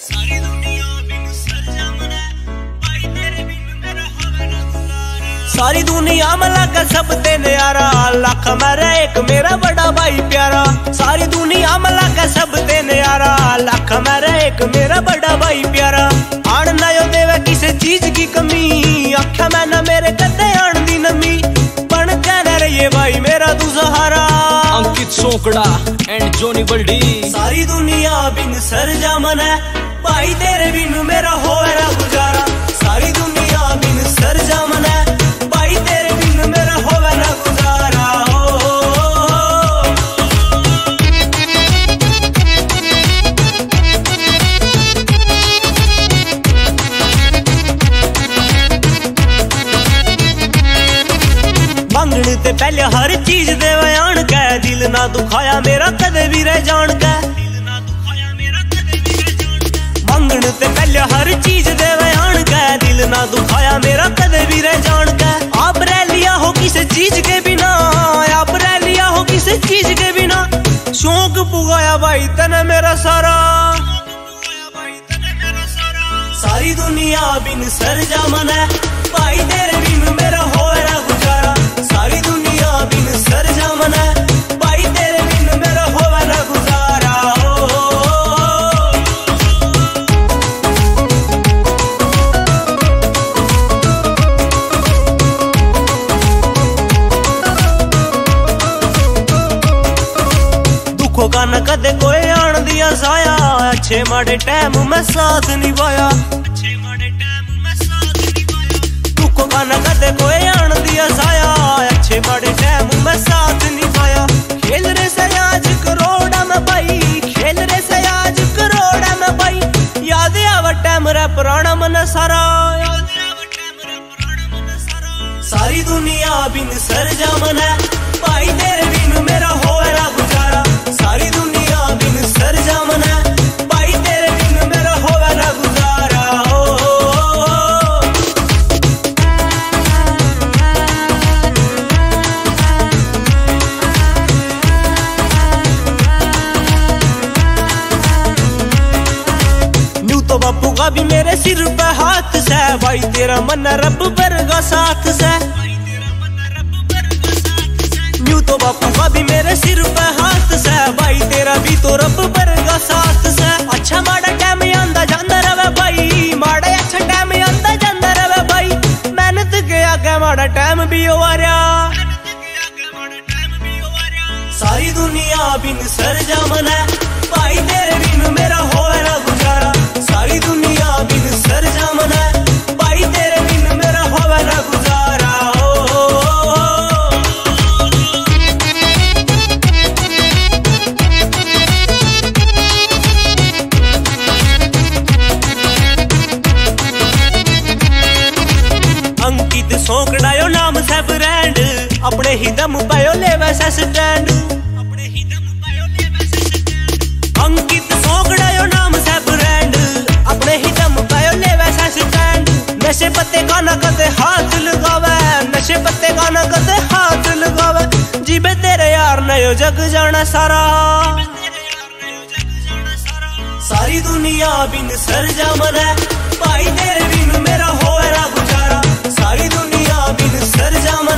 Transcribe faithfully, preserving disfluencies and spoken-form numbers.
सारी दुनिया बिन सरजमन है, भाई तेरे बिन मेरा होवे ना गुजारा। सारी दुनिया में लगा सब ते न्यारा, लख मेरा एक मेरा बड़ा भाई प्यारा। सारी दुनिया में लगा सब ते न्यारा, लख मेरा एक मेरा बड़ा भाई प्यारा। आन ना यो देवे किसी चीज की कमी, आख्या मैं ना मेरे कदे आन दी नमी। बन कहना रहिए भाई मेरा तू सहारा। अंकित सोकड़ा एंड जोनी बल्डी। सारी दुनिया बिन सरजमन है, भाई तेरे बिन मेरा होवे ना गुजारा। सारी दुनिया बिन सरजमन है, भाई तेरे बिन मेरा होवे ना गुजारा। हो, हो, हो। मंगने ते पहले हर चीज देवे आन के, दिल ना दुखाया मेरा कदे भी रह जान के। मंगने ते पहले हर चीज देवे आन के, दिल ना दुखाया मेरा कदे भी रह जान के। आप रह लिया हो किसी चीज के बिना, आप रह लिया हो किसी चीज के बिना। शौक पुगाया भाई तने मेरा सारा। सारी दुनिया बिन सरजमन है, भाई तेरे बिन मेरा होवे ना गुजारा। सारी दुनिया बिन सरजमन है, भाई तेरे बिन मेरा होवे ना गुजारा। हो, हो, हो। दुखों का न कदे कोई आन दिया साया, अच्छे माड़े टाइम में साथ निभाया। दुखों का न कदे कोई आन दिया साया, अच्छे माड़े टाइम में साथ निभाया। खेल रे से आज करोड़ा में भाई, खेल रे से आज करोड़ा में भाई। याद आवा टाइम रे पुराना मन सारा। सारी दुनिया बिन सरजमन है, भाई तेरे बिन मेरा होवे ना गुजारा। सारी दुनिया बिन सरजमन है, भाई तेरे बिन मेरा होवे ना गुजारा। हो, हो, हो। न्यू तो बापू का भी मेरे सिर पे हाथ से, भाई तेरा मन रब वर्गा साथ से। न्यू तो बापू का भी मेरे सिर पे हाथ से, भाई तेरा भी तो रब वर्गा साथ से। अच्छा माड़ा टाइम आंदा जांदा रवे भाई, माड़ा अच्छा टाइम आंदा जांदा रवे भाई। मेहनत के आगे माड़ा टाइम भी ओवारा। सारी दुनिया बिन सरजमन है, भाई तेरे बिन मेरा होवे ना गुजारा। सारी दुनिया बिन सरजमन है, भाई तेरे बिन मेरा होवे ना गुजारा। हो, हो, हो। अंकित सोकड़ा यो नाम से ब्रांड, अपने ही दम पायो ले वैसा स्टैंड। अंकित सोकड़ा यो नाम से ब्रांड, अपने ही दम पायो ले वैसा स्टैंड। नशे पत्ते का न कदे हाथ लगावे, नशे पत्ते का न कदे हाथ लगावे। जीबे तेरे यार नयो जग जाना सारा। सारी दुनिया बिन सरजमन है, भाई तेरे बिन मेरा होवे ना गुजारा। सारी दुनिया बिन सरजमन